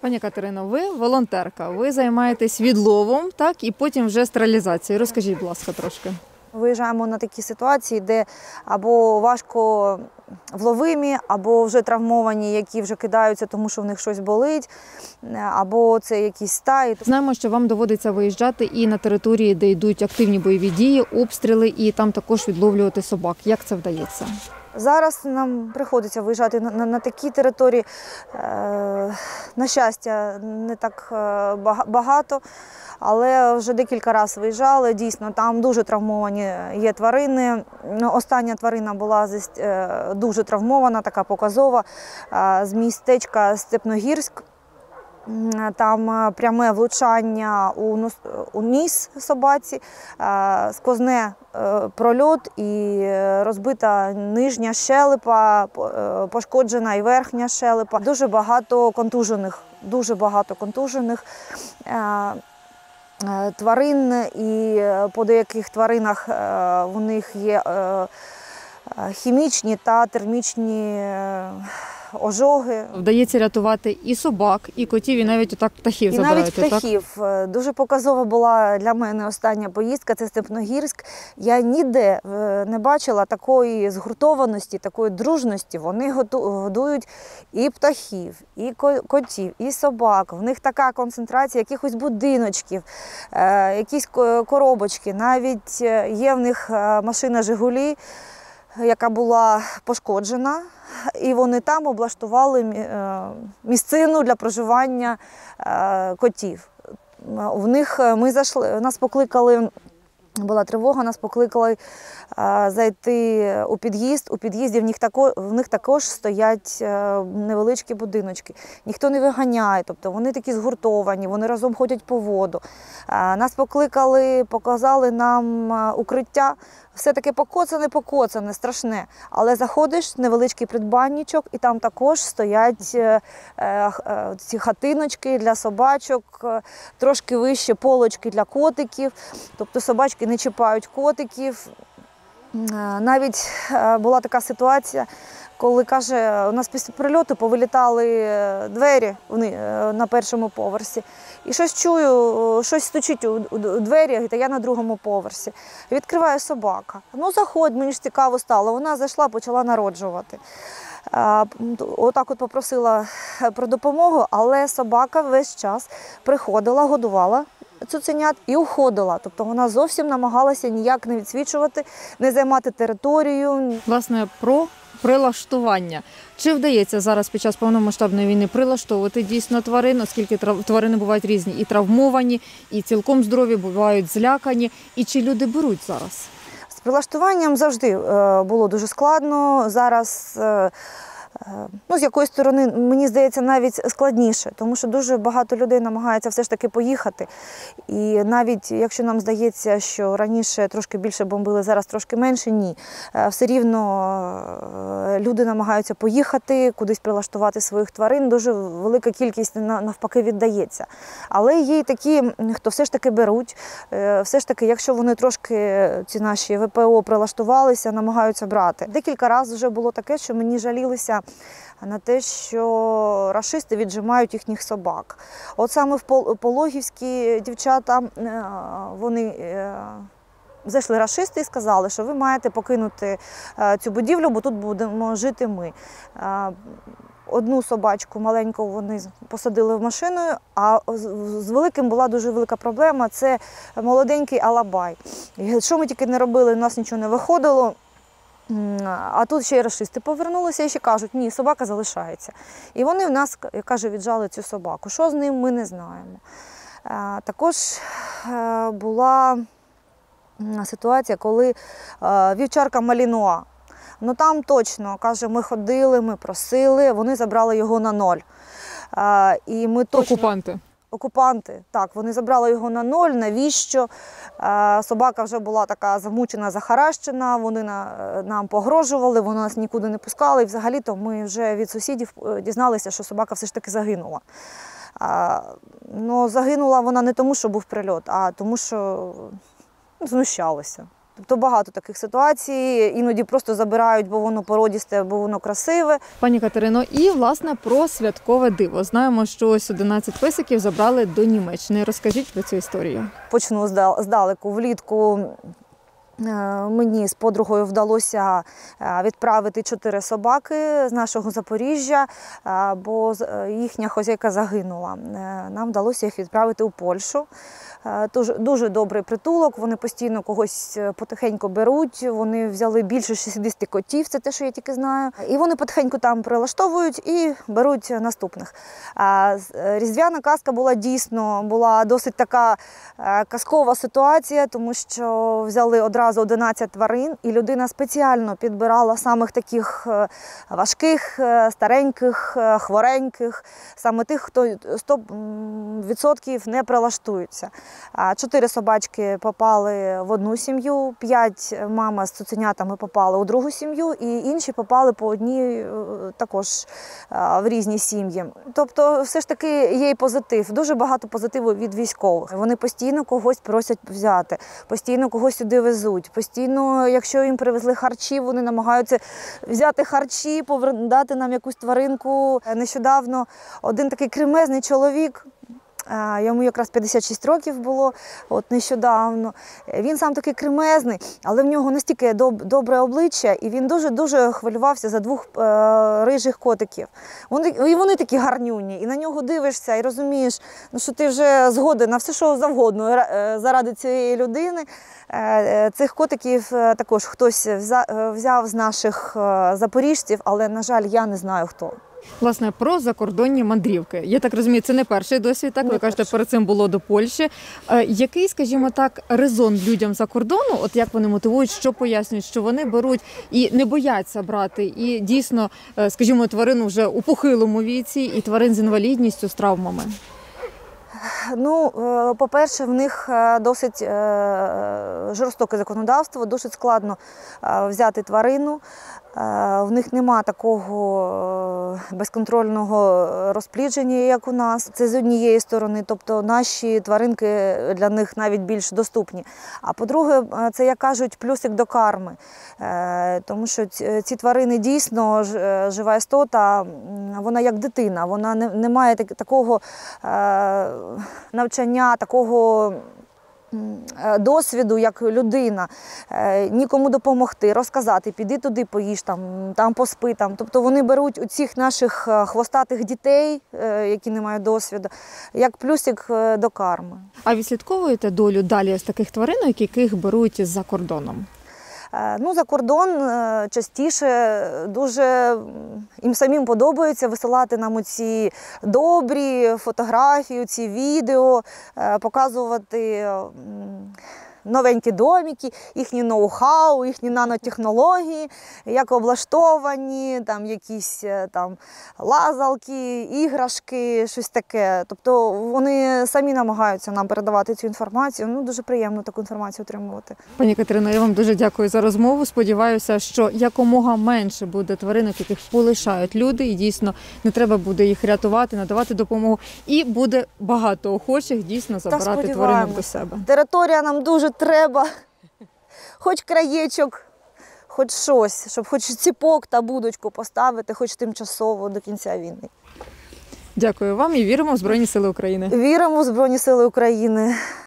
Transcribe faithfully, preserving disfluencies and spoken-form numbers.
Пані Катерино, ви волонтерка, ви займаєтесь відловом, так, і потім вже стерилізацією. Розкажіть, будь ласка, трошки. Виїжджаємо на такі ситуації, де або важко вловимі, або вже травмовані, які вже кидаються, тому що в них щось болить, або це якісь стаї. Знаємо, що вам доводиться виїжджати і на території, де йдуть активні бойові дії, обстріли, і там також відловлювати собак. Як це вдається? Зараз нам приходиться виїжджати на, на, на такі території. Е, на щастя, не так багато, але вже декілька разів виїжджали. Дійсно, там дуже травмовані є тварини. Остання тварина була дуже травмована, така показова, з містечка Степногірськ. Там пряме влучання у, нос, у ніс собаці, сквозне прольот і розбита нижня щелепа, пошкоджена і верхня щелепа. Дуже багато контужених, дуже багато контужених тварин, і по деяких тваринах у них є хімічні та термічні ожоги. Вдається рятувати і собак, і котів, і навіть отак птахів і забираєте, навіть птахів. Так? Дуже показова була для мене остання поїздка, це Степногірськ. Я ніде не бачила такої згуртованості, такої дружності. Вони годують і птахів, і котів, і собак. В них така концентрація якихось будиночків, якісь коробочки. Навіть є в них машина «Жигулі», яка була пошкоджена, і вони там облаштували місцину для проживання котів. В них ми зайшли, нас покликали, була тривога, нас покликали зайти у під'їзд. У під'їзді в них також, в них також стоять невеличкі будиночки. Ніхто не виганяє, тобто вони такі згуртовані, вони разом ходять по воду. Нас покликали, показали нам укриття. Все-таки покоцане, покоцане, страшне. Але заходиш, невеличкий придбанничок, і там також стоять ці хатиночки для собачок, трошки вище полочки для котиків. Тобто собачки не чіпають котиків. Навіть була така ситуація, коли, каже, у нас після прильоту повилітали двері на першому поверсі. І щось чую, щось стучить у двері, а я на другому поверсі. Відкриває собака. Ну, заходь, мені ж цікаво стало. Вона зайшла, почала народжувати. Отак от попросила про допомогу, але собака весь час приходила, годувала цуценят і уходила. Тобто вона зовсім намагалася ніяк не відсвічувати, не займати територію. Власне, про прилаштування. Чи вдається зараз під час повномасштабної війни прилаштовувати дійсно тварин, оскільки тварини бувають різні, і травмовані, і цілком здорові, бувають злякані. І чи люди беруть зараз? З прилаштуванням завжди було дуже складно. Зараз, ну, з якоїсь сторони, мені здається, навіть складніше, тому що дуже багато людей намагається все ж таки поїхати. І навіть якщо нам здається, що раніше трошки більше бомбили, зараз трошки менше, ні. Все рівно люди намагаються поїхати, кудись прилаштувати своїх тварин, дуже велика кількість навпаки віддається. Але є й такі, хто все ж таки беруть, все ж таки, якщо вони трошки, ці наші ВПО, прилаштувалися, намагаються брати. Декілька разів вже було таке, що мені жалілися на те, що рашисти віджимають їхніх собак. От саме в Пологівські дівчата, вони зайшли рашисти і сказали, що ви маєте покинути цю будівлю, бо тут будемо жити ми. Одну собачку маленьку вони посадили в машину, а з великим була дуже велика проблема – це молоденький алабай. І що ми тільки не робили, у нас нічого не виходило. А тут ще й рашисти повернулися і ще кажуть, ні, собака залишається. І вони в нас, як каже, віджали цю собаку. Що з ним, ми не знаємо. Також була ситуація, коли вівчарка Малінуа. Ну там точно, каже, ми ходили, ми просили, вони забрали його на ноль. І ми точно... Окупанти. Окупанти, так, вони забрали його на ноль, навіщо? Собака вже була така замучена, захаращена, вони нам погрожували, вони нас нікуди не пускали. І взагалі-то ми вже від сусідів дізналися, що собака все ж таки загинула. Ну, загинула вона не тому, що був прильот, а тому, що знущалися. Тобто багато таких ситуацій, іноді просто забирають, бо воно породісте, бо воно красиве. Пані Катерино, і власне про святкове диво. Знаємо, що ось одинадцять песиків забрали до Німеччини. Розкажіть про цю історію. Почну зда- здалеку. Влітку е, мені з подругою вдалося е, відправити чотири собаки з нашого Запоріжжя, е, бо з- е, їхня хозяйка загинула. Е, Нам вдалося їх відправити у Польщу. Е, Дуже, дуже добрий притулок, вони постійно когось е, потихеньку беруть, вони взяли більше шістдесят котів, це те, що я тільки знаю. І вони потихеньку там прилаштовують і беруть наступних. А з- е, Різдвяна казка була дійсно, була досить така е, казкова ситуація, тому що взяли одразу одинадцять тварин, і людина спеціально підбирала самих таких е, важких, е, стареньких, е, хвореньких, саме тих, хто сто відсотків не прилаштується. А Чотири собачки попали в одну сім'ю, п'ять мама з цуценятами попали у другу сім'ю, і інші попали по одній е, також е, в різні сім'ї. Тобто все ж таки є й позитив, дуже багато позитиву від військових. Вони постійно когось просять взяти, постійно когось сюди везуть, постійно, якщо їм привезли харчі, вони намагаються взяти харчі, повер- дати нам якусь тваринку. Нещодавно один такий кремезний чоловік, а, йому якраз п'ятдесят шість років було, от нещодавно. Він сам такий кремезний, але в нього настільки доб- добре обличчя, і він дуже-дуже хвилювався за двох е, рижих котиків. Вони, і вони такі гарнюні, і на нього дивишся, і розумієш, ну, що ти вже згоден на все, що завгодно е, заради цієї людини. Е, е, Цих котиків е, також хтось взя- е, взяв з наших е, запоріжців, але, на жаль, я не знаю хто. Власне, про закордонні мандрівки. Я так розумію, це не перший досвід, так? Не Ви кажете, перший. перед цим було до Польщі. Е, Який, скажімо так, резон людям за кордону, от як вони мотивують, що пояснюють, що вони беруть і не бояться брати, і дійсно, е, скажімо, тварину вже у похилому віці, і тварин з інвалідністю, з травмами? Ну, е, по-перше, в них е, досить е, жорстоке законодавство, досить складно е, взяти тварину. Е, В них нема такого е, безконтрольного розплідження, як у нас. Це з однієї сторони, тобто наші тваринки для них навіть більш доступні. А по-друге, е, це, як кажуть, плюсик до карми. Е, Тому що ці ці тварини дійсно ж- е, жива істота, м, вона як дитина, вона не, не має так- такого е, навчання, такого м, е, досвіду, як людина, Е, нікому допомогти, розказати, піди туди, поїж, там, там поспи. Там. Тобто вони беруть у цих наших е, хвостатих дітей, е, які не мають досвіду, як плюсик е, до карми. А відслідковуєте долю далі з таких тваринок, яких беруть за кордоном? Е, Ну, за кордон е, частіше дуже м, їм самим подобається висилати нам оці добрі фотографії, ці відео, е, показувати м, новенькі домики, їхні ноу-хау, їхні нанотехнології, як облаштовані, там якісь е, там лазалки, іграшки, щось таке. Тобто вони самі намагаються нам передавати цю інформацію. Ну, дуже приємно таку інформацію отримувати. Пані Катерино, я вам дуже дякую за розмову. Сподіваюся, що якомога менше буде тваринок, яких полишають люди, і дійсно не треба буде їх рятувати, надавати допомогу. І буде багато охочих дійсно забирати тваринок до сподіваємося. себе. Територія нам дуже треба, хоч краєчок, хоч щось, щоб хоч ціпок та будочку поставити, хоч тимчасово до кінця війни. Дякую вам і віримо в Збройні Сили України. Віримо в Збройні Сили України.